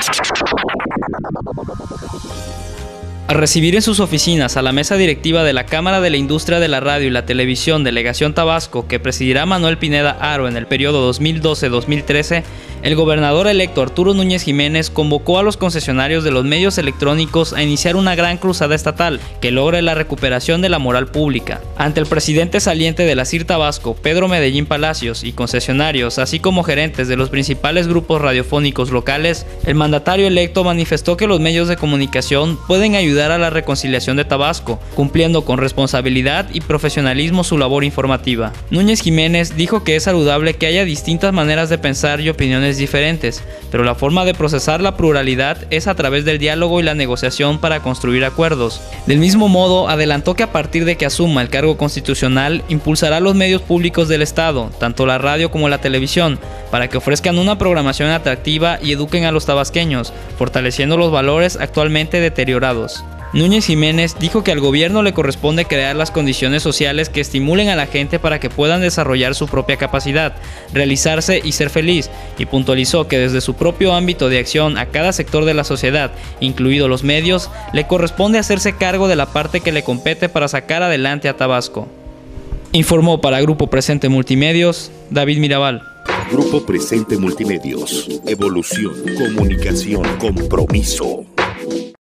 Al recibir en sus oficinas a la mesa directiva de la Cámara de la Industria de la Radio y la Televisión Delegación Tabasco, que presidirá Manuel Pineda Haro en el periodo 2012-2013, el gobernador electo Arturo Núñez Jiménez convocó a los concesionarios de los medios electrónicos a iniciar una gran cruzada estatal que logre la recuperación de la moral pública. Ante el presidente saliente de la CIR Tabasco, Pedro Medellín Palacios, y concesionarios, así como gerentes de los principales grupos radiofónicos locales, el mandatario electo manifestó que los medios de comunicación pueden ayudar a la reconciliación de Tabasco, cumpliendo con responsabilidad y profesionalismo su labor informativa. Núñez Jiménez dijo que es saludable que haya distintas maneras de pensar y opiniones diferentes, pero la forma de procesar la pluralidad es a través del diálogo y la negociación para construir acuerdos. Del mismo modo, adelantó que a partir de que asuma el cargo constitucional, impulsará los medios públicos del Estado, tanto la radio como la televisión, para que ofrezcan una programación atractiva y eduquen a los tabasqueños, fortaleciendo los valores actualmente deteriorados. Núñez Jiménez dijo que al gobierno le corresponde crear las condiciones sociales que estimulen a la gente para que puedan desarrollar su propia capacidad, realizarse y ser feliz, y puntualizó que desde su propio ámbito de acción a cada sector de la sociedad, incluidos los medios, le corresponde hacerse cargo de la parte que le compete para sacar adelante a Tabasco. Informó para Grupo Presente Multimedios, David Mirabal. Grupo Presente Multimedios. Evolución, comunicación, compromiso.